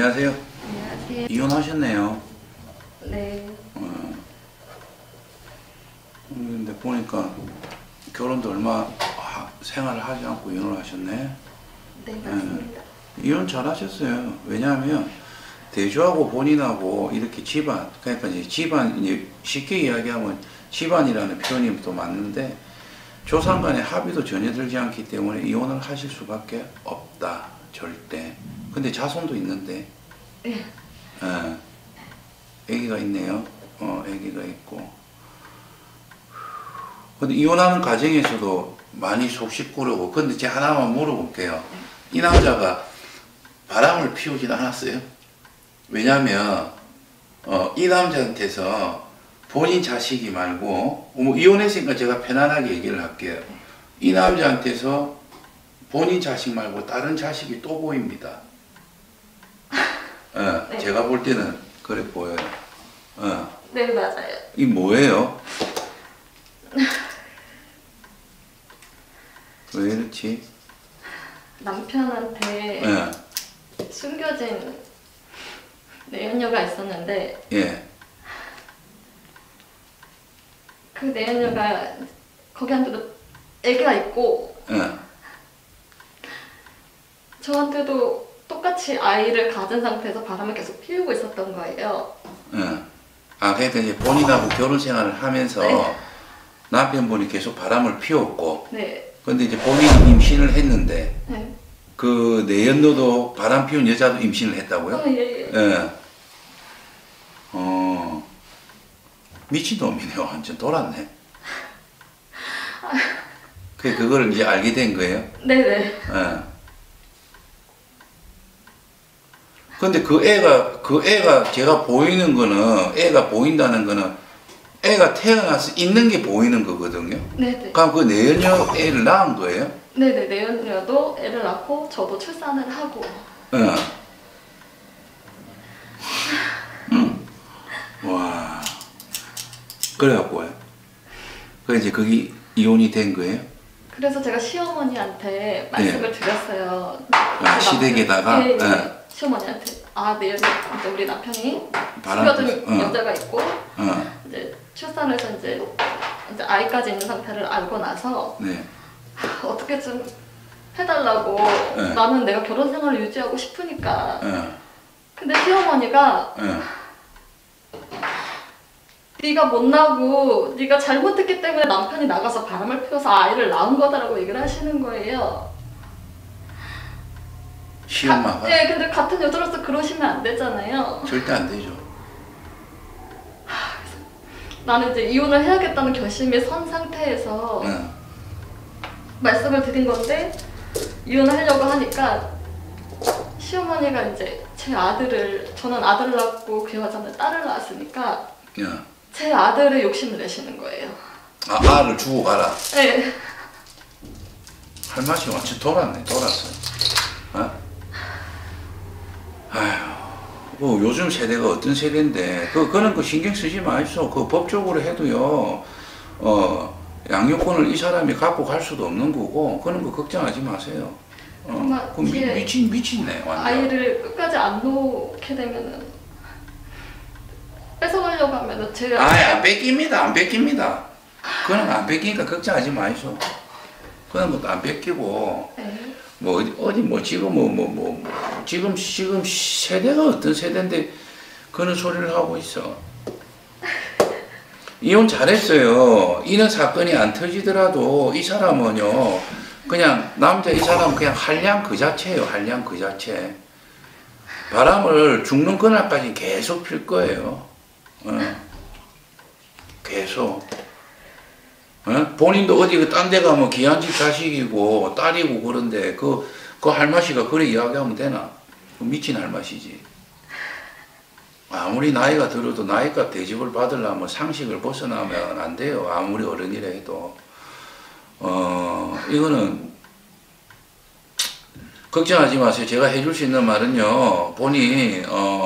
안녕하세요. 안녕하세요. 이혼하셨네요. 네. 근데 보니까 결혼도 얼마 생활을 하지 않고 이혼을 하셨네. 네, 맞습니다. 이혼 잘하셨어요. 왜냐하면 대주하고 본인하고 이렇게 집안, 그러니까 이제 집안, 이제 쉽게 이야기하면 집안이라는 표현이 또 맞는데 조상 간의 합의도 전혀 들지 않기 때문에 이혼을 하실 수밖에 없다. 절대. 근데 자손도 있는데. 네. 아기가 있네요. 아기가 있고. 근데 이혼하는 과정에서도 많이 속 씹구르고. 근데 제가 하나만 물어볼게요. 이 남자가 바람을 피우진 않았어요? 왜냐면 이 남자한테서 본인 자식이 말고, 뭐 이혼했으니까 제가 편안하게 얘기를 할게요. 이 남자한테서 본인 자식 말고 다른 자식이 또 보입니다. 네. 제가 볼 때는 그래 보여요. 네, 맞아요. 이 뭐예요? 왜 이렇지? 남편한테 숨겨진 내연녀가 있었는데 예. 그 내연녀가 거기한테도 애가 있고 저한테도 똑같이 아이를 가진 상태에서 바람을 계속 피우고 있었던 거예요. 그러니까 이제 본인하고 결혼 생활을 하면서 네. 남편분이 계속 바람을 피웠고, 네. 근데 이제 본인이 임신을 했는데, 네. 그 내연녀도 바람 피운 여자도 임신을 했다고요? 예. 예. 미친놈이네요. 완전 돌았네. 그걸 이제 알게 된 거예요? 네네. 근데 그 애가 제가 보이는 거는, 애가 보인다는 거는, 애가 태어나서 있는 게 보이는 거거든요? 네네. 그럼 그 내연녀 애를 낳은 거예요? 네네. 내연녀도 애를 낳고 저도 출산을 하고. 와. 그래갖고요. 그래 이제 그게 이혼이 된 거예요? 그래서 제가 시어머니한테 말씀을 드렸어요. 시댁에다가? 네, 시어머니한테 내일 우리 남편이 바람 숨겨둔 여자가 있고 이제 출산해서 이제 아이까지 있는 상태를 알고 나서 네. 어떻게 좀 해달라고. 나는 내가 결혼 생활을 유지하고 싶으니까. 근데 시어머니가 네가 못나고 네가 잘못했기 때문에 남편이 나가서 바람을 피워서 아이를 낳은 거다라고 얘기를 하시는 거예요. 시엄마가? 네, 근데 같은 여자로서 그러시면 안 되잖아요. 절대 안 되죠. 나는 이제 이혼을 해야겠다는 결심이 선 상태에서 말씀을 드린 건데, 이혼을 하려고 하니까 시어머니가 이제 제 아들을, 저는 아들을 낳고 그 여자는 딸을 낳았으니까 제 아들의 욕심을 내시는 거예요. 알을 주고 가라? 네. 할 맛이 완전 돌았네. 돌았어. 아휴, 요즘 세대가 어떤 세대인데, 그런 거 신경 쓰지 마십시오. 그 법적으로 해도요, 양육권을 이 사람이 갖고 갈 수도 없는 거고, 그런 거 걱정하지 마세요. 그 미친네, 완전. 아이를 끝까지 안 놓게 되면은, 뺏어가려고 하면은 안 뺏깁니다. 안 뺏깁니다. 그런 거 안 뺏기니까 걱정하지 마십시오. 그런 것도 안 뺏기고, 지금 세대가 어떤 세대인데 그런 소리를 하고 있어. 이혼 잘했어요. 이런 사건이 안 터지더라도 이 사람은요, 그냥 이 사람은 그냥 한량 그 자체예요. 한량 그 자체. 바람을 죽는 그날까지 계속 필 거예요. 계속. 본인도 어디 딴 데 가면 귀한 집 자식이고 딸이고 그런데 그 할머니가 그래 이야기하면 되나? 미친 할머니지. 아무리 나이가 들어도 나이값 대접을 받으려면 상식을 벗어나면 안 돼요. 아무리 어른이라 해도. 이거는 걱정하지 마세요. 제가 해줄 수 있는 말은요, 본인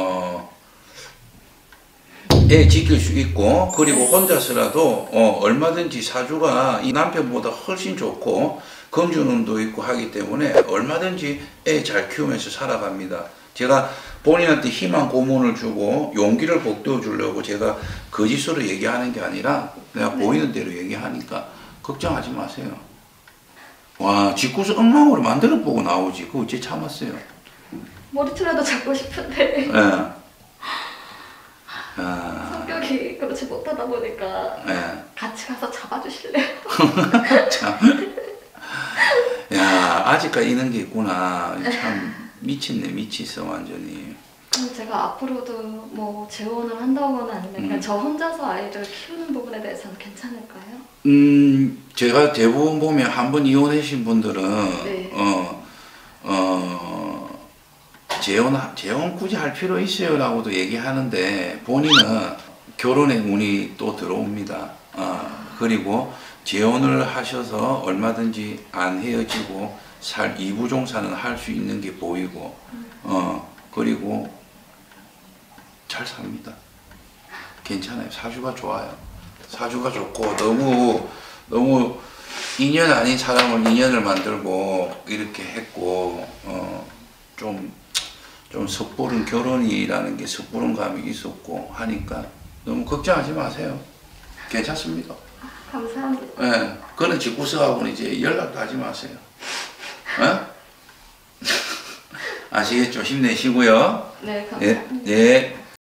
애 지킬 수 있고, 그리고 혼자서라도 얼마든지 사주가 이 남편보다 훨씬 좋고 금주운도 있고 하기 때문에 얼마든지 애 잘 키우면서 살아갑니다. 제가 본인한테 희망 고문을 주고 용기를 북돋워 주려고 제가 거짓으로 얘기하는 게 아니라 내가 보이는 대로 얘기하니까 걱정하지 마세요. 와, 직구서 엉망으로 만들어 보고 나오지. 그거 어째 참았어요? 머리채라도 잡고 싶은데 예. 성격이 그렇지 못하다 보니까 예. 같이 가서 잡아주실래요? 참. 야, 아직까지 이런 게 있구나. 참 미쳤네, 미치어 완전히. 그럼 제가 앞으로도 뭐 재혼을 한다거나 아니면 그냥 저 혼자서 아이를 키우는 부분에 대해서는 괜찮을까요? 제가 대부분 보면 한 번 이혼하신 분들은 네. 재혼 굳이 할 필요 있어요라고도 얘기하는데 본인은 결혼의 운이 또 들어옵니다. 그리고 재혼을 하셔서 얼마든지 안 헤어지고 이부종사는 할 수 있는 게 보이고 그리고 잘 삽니다. 괜찮아요. 사주가 좋아요. 사주가 좋고 너무 인연 아닌 사람을 인연을 만들고 이렇게 했고 좀 섣부른 결혼이라는 게 섣부른 감이 있었고 하니까 너무 걱정하지 마세요. 괜찮습니다. 감사합니다. 네, 그런 직구석하고는 이제 연락도 하지 마세요. 아시겠죠? 힘내시고요. 네, 감사합니다. 예.